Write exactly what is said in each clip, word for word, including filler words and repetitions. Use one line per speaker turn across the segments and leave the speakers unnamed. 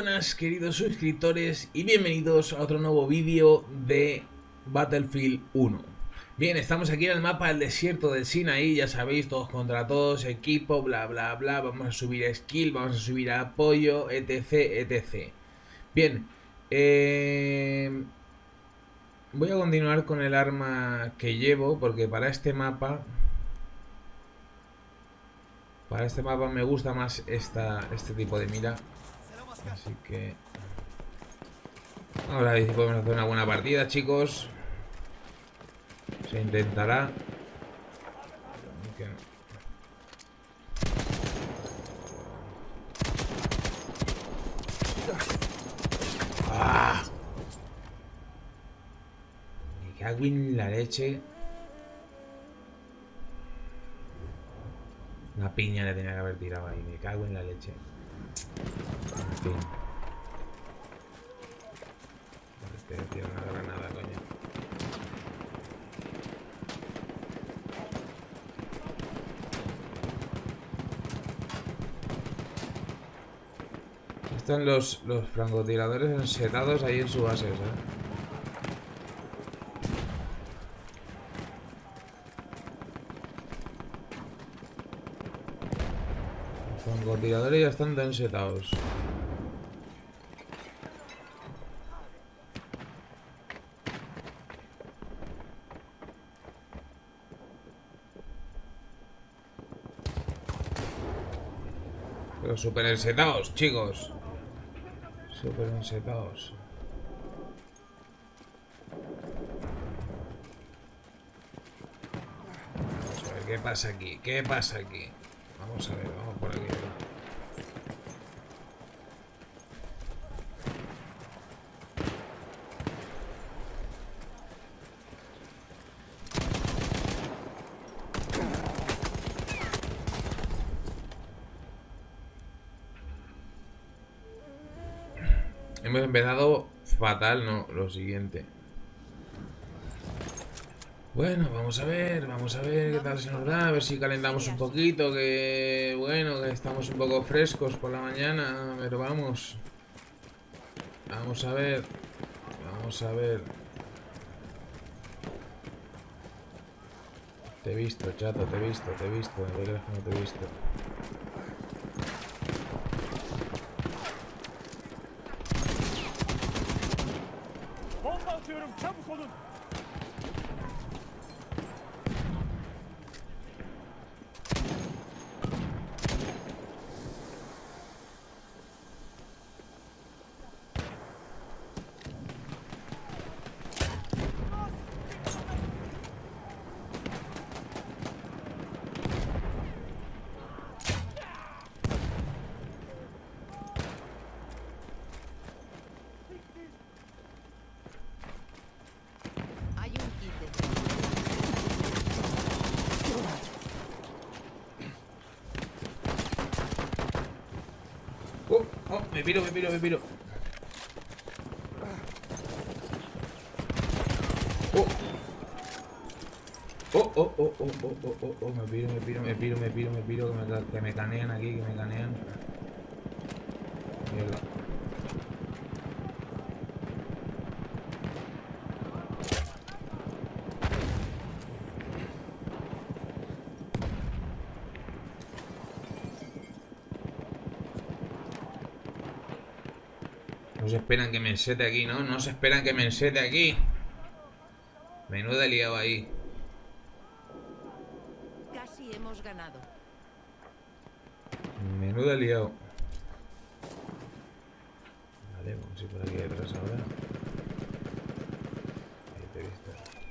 buenas, queridos suscriptores, y bienvenidos a otro nuevo vídeo de Battlefield uno. Bien, estamos aquí en el mapa del desierto del Sinaí, ya sabéis, todos contra todos, equipo, bla bla bla, vamos a subir a skill, vamos a subir a apoyo, etc, etc. Bien, eh... voy a continuar con el arma que llevo, porque para este mapa... Para este mapa me gusta más esta, este tipo de mira. Así que... ahora sí podemos hacer una buena partida, chicos. Se intentará. ¡Ah! Me cago en la leche. Una piña le tenía que haber tirado ahí. Me cago en la leche. En fin. Te tiro una granada, coño. Están los, los francotiradores ensetados ahí en su base, ¿sabes? Los francotiradores ya están ensetados. Pero super ensetados, chicos. Super ensetados. Vamos a ver qué pasa aquí. ¿Qué pasa aquí? Vamos a ver, vamos por aquí. Hemos empezado fatal, no, lo siguiente. Bueno, vamos a ver, vamos a ver qué tal se nos da, a ver si calentamos un poquito, que bueno, que estamos un poco frescos por la mañana, pero vamos. Vamos a ver, vamos a ver. Te he visto, chato, te he visto, te he visto, no te creas que no te he visto. Oh, oh, me piro, me piro, me piro. Oh. Oh, oh, oh, oh, oh, oh, oh, oh, me piro, me piro, me piro, me piro, me piro, que me, que me canean aquí, que me canean. Mierda. No se esperan que me ensete aquí, ¿no? No se esperan que me ensete aquí. Menuda liado ahí.
Casi hemos ganado.
Menuda liado. Vale, vamos a ir por aquí detrás ahora. Ahí te he visto.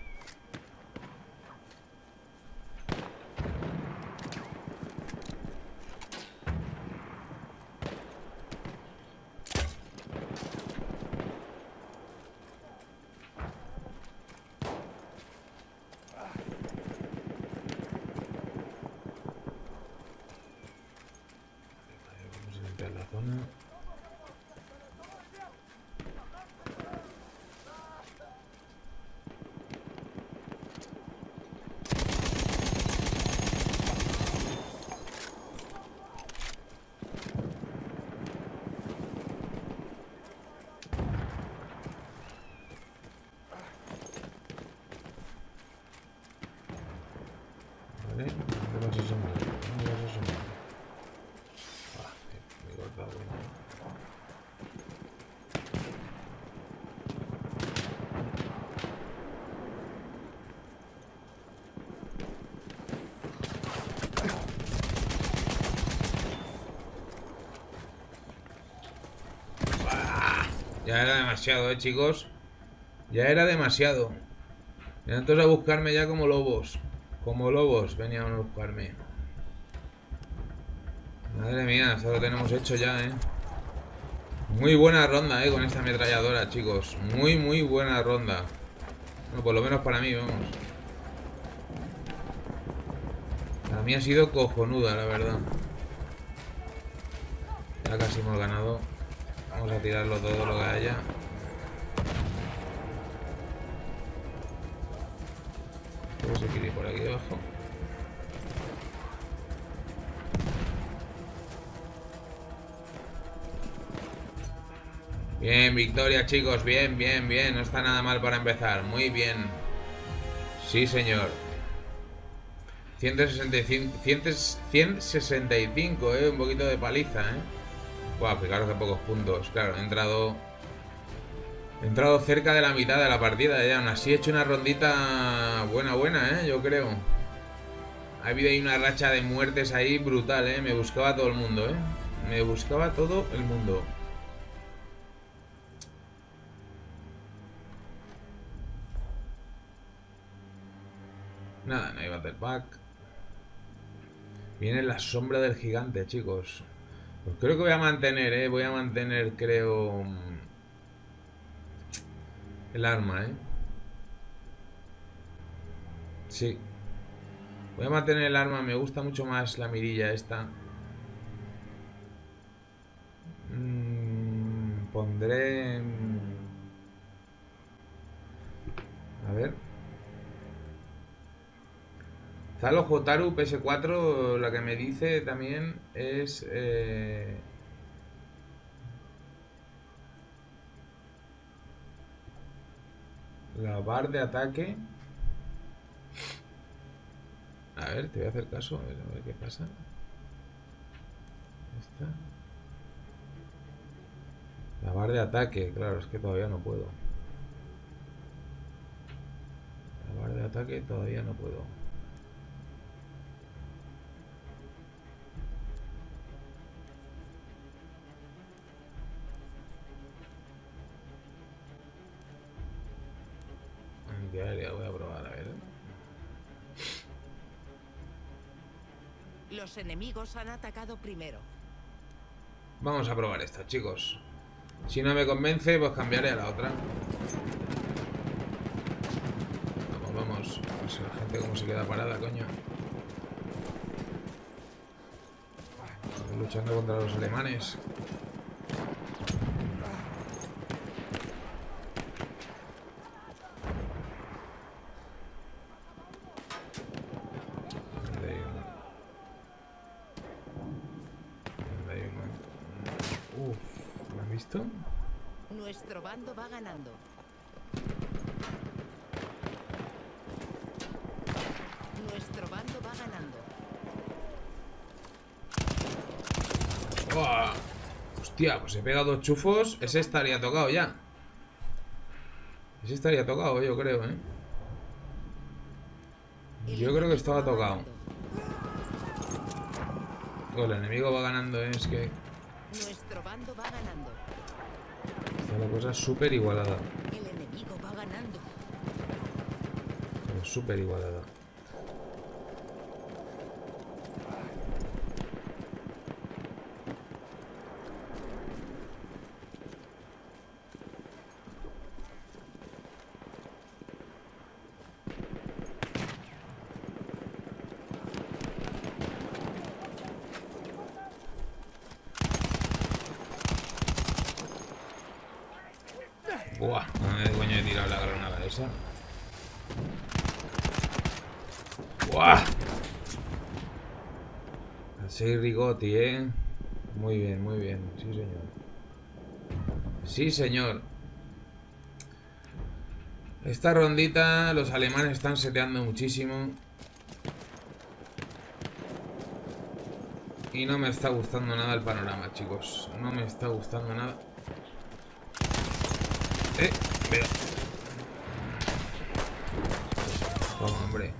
La zona. Ya era demasiado, eh, chicos. Ya era demasiado. Venían todos a buscarme ya como lobos. Como lobos venían a buscarme. Madre mía, esto lo tenemos hecho ya, eh. Muy buena ronda, eh, con esta ametralladora, chicos. Muy, muy buena ronda. Bueno, por lo menos para mí, vamos. Para mí ha sido cojonuda, la verdad. Ya casi hemos ganado. Vamos a tirarlo todo lo que haya. Creo que se quiere ir por aquí abajo. Bien, victoria, chicos. Bien, bien, bien. No está nada mal para empezar. Muy bien. Sí, señor. ciento sesenta y cinco, ciento sesenta y cinco, eh. Un poquito de paliza, eh. Buah, fijaros que pocos puntos. Claro, he entrado... He entrado cerca de la mitad de la partida ya. Aún así he hecho una rondita buena, buena, eh. Yo creo. Ha habido ahí una racha de muertes ahí brutal, eh. Me buscaba todo el mundo, eh. Me buscaba todo el mundo. Nada, no hay battle pack. Viene la sombra del gigante, chicos. Pues creo que voy a mantener, eh. Voy a mantener, creo... El arma, eh. Sí. Voy a mantener el arma. Me gusta mucho más la mirilla esta. Mm, pondré... A ver... Zalo Jotaru P S cuatro, la que me dice también es... Eh... La bar de ataque. A ver, te voy a hacer caso, a ver, a ver qué pasa. Esta. La bar de ataque, claro, es que todavía no puedo. La bar de ataque todavía no puedo. Antiaérea, voy a probar, a ver.
Los enemigos han atacado primero.
Vamos a probar esta, chicos. Si no me convence, pues cambiaré a la otra. Vamos, vamos. No sé la gente cómo se queda parada, coño. Estoy luchando contra los alemanes.
Nuestro bando va ganando. Nuestro bando va ganando.
¡Oh! Hostia, pues he pegado dos chufos. Ese estaría tocado ya. Ese estaría tocado, yo creo, ¿eh? Yo creo que estaba tocado. Oh, el enemigo va ganando, ¿eh? Es que...
Nuestro bando va ganando.
Está la cosa súper igualada.
El enemigo va ganando.
Pero súper igualada. Buah, ¿dónde coño he tirado la granada esa? Buah. Así Rigotti, eh. Muy bien, muy bien. Sí, señor. Sí, señor. Esta rondita, los alemanes están seteando muchísimo. Y no me está gustando nada el panorama, chicos. No me está gustando nada. Eh, pero... Toma, hombre.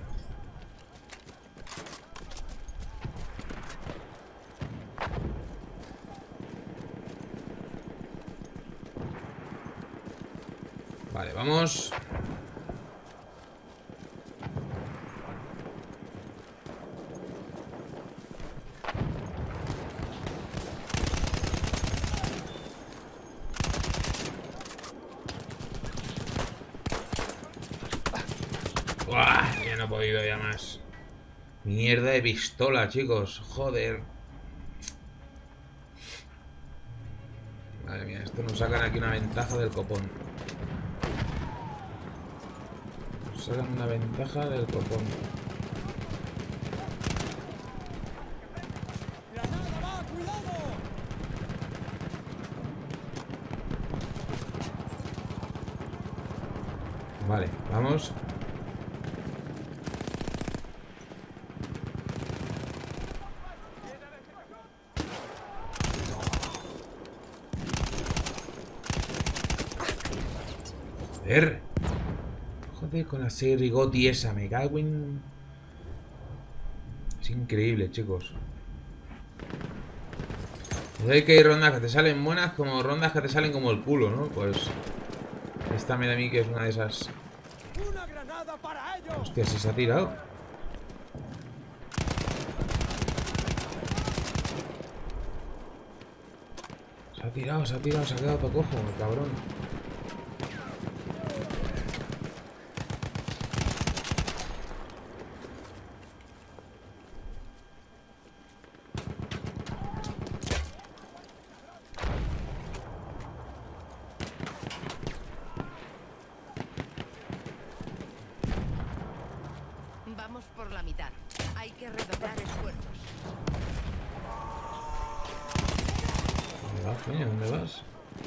Vale, vamos. ¡Buah! Ya no he podido ya más. Mierda de pistola, chicos. Joder. Madre mía, esto nos sacan aquí una ventaja del copón. Nos sacan una ventaja del copón. Vale, vamos. Joder. Joder, con la serie Gotti esa, me cago en... Es increíble, chicos. Hay que hay rondas que te salen buenas como rondas que te salen como el culo, ¿no? Pues... Esta me da a mí que es una de esas... Hostia, si se ha tirado. Se ha tirado, se ha tirado, se ha quedado todo cojo, el cabrón.
Vamos por la mitad. Hay que redoblar esfuerzos.
¿Dónde vas, coño? ¿Dónde vas?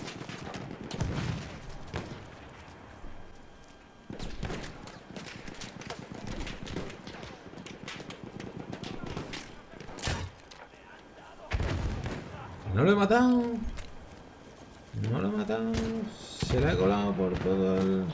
No lo he matado. No lo he matado. Se la he colado por todo el...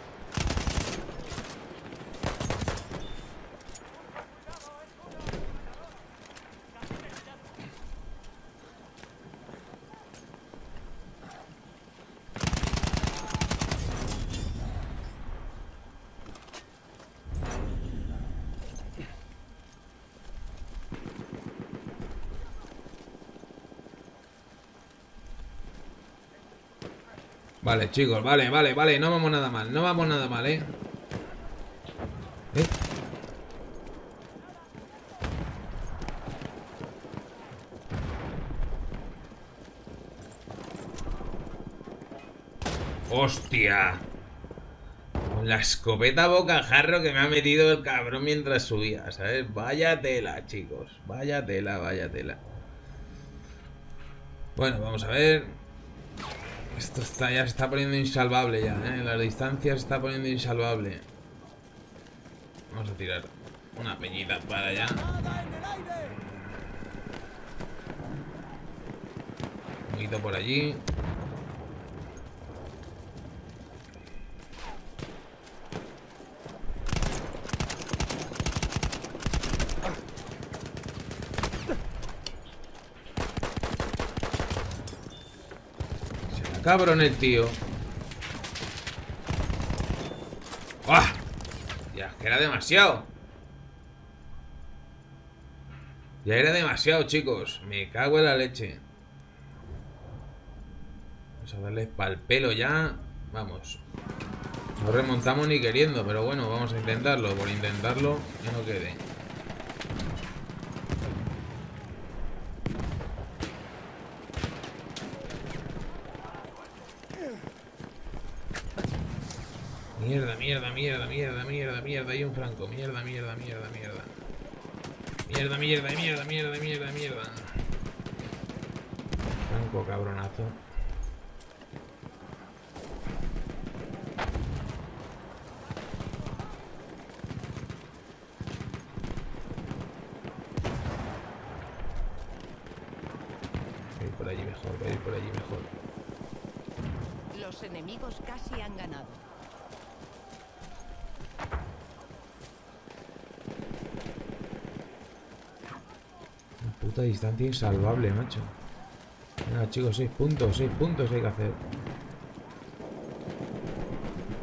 Vale, chicos, vale, vale, vale. No vamos nada mal, no vamos nada mal, ¿eh? ¿Eh? ¡Hostia! Con la escopeta bocajarro que me ha metido el cabrón mientras subía, ¿sabes? Vaya tela, chicos. Vaya tela, vaya tela. Bueno, vamos a ver. Esto está, ya se está poniendo insalvable ya, ¿eh? La distancia se está poniendo insalvable. Vamos a tirar una peñita para allá. Un poquito por allí. Cabrón el tío. ¡Ah! Ya, que era demasiado. Ya era demasiado, chicos. Me cago en la leche. Vamos a darle pa'l pelo ya. Vamos. No remontamos ni queriendo, pero bueno, vamos a intentarlo. Por intentarlo, que no quede. Mierda, mierda, mierda, mierda, mierda, mierda. Hay un franco. Mierda, mierda, mierda, mierda. Mierda, mierda, mierda, mierda, mierda, mierda. Franco, cabronazo. Voy a ir por allí mejor, voy a ir por allí mejor.
Los enemigos casi han ganado.
Puta distancia insalvable, macho. Venga, chicos, seis puntos, seis puntos hay que hacer.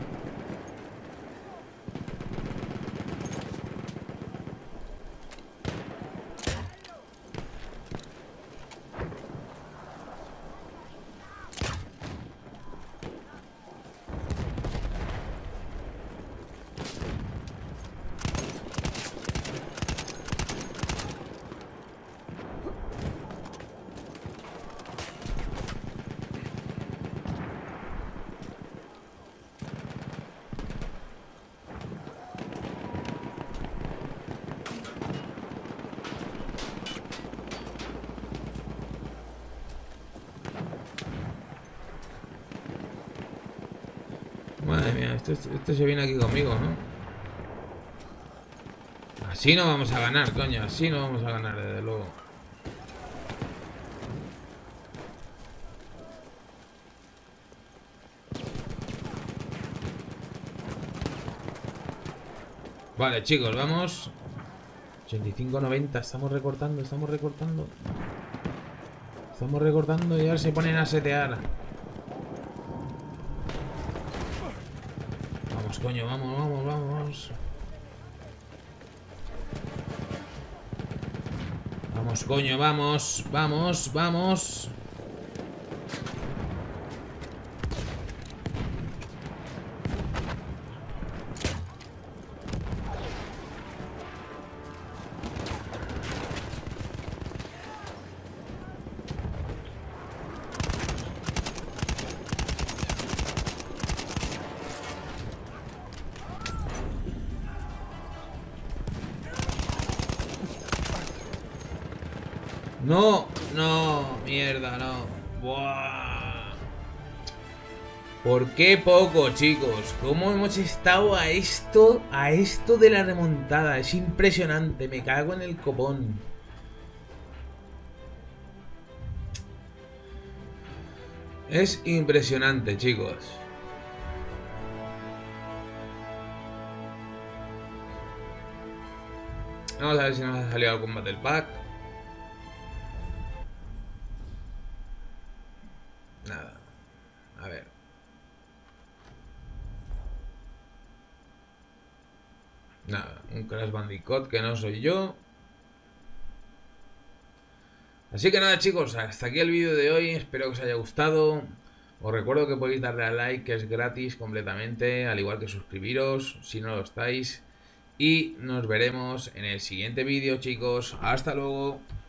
Madre mía, esto, esto se viene aquí conmigo, ¿no? Así no vamos a ganar, coño. Así no vamos a ganar, desde luego. Vale, chicos, vamos. ochenta y cinco noventa, estamos recortando, estamos recortando. Estamos recortando y ahora se ponen a setear. Vamos, coño, vamos, vamos, vamos. Vamos, coño, vamos, vamos, vamos. No, no, mierda, no. Buah. ¿Por qué poco, chicos? ¿Cómo hemos estado a esto, a esto de la remontada? Es impresionante, me cago en el copón. Es impresionante, chicos. Vamos a ver si nos ha salido algún Battle Pack. Nada. A ver. Nada. Un Crash Bandicoot que no soy yo. Así que nada, chicos. Hasta aquí el vídeo de hoy. Espero que os haya gustado. Os recuerdo que podéis darle a like, que es gratis completamente. Al igual que suscribiros si no lo estáis. Y nos veremos en el siguiente vídeo, chicos. Hasta luego.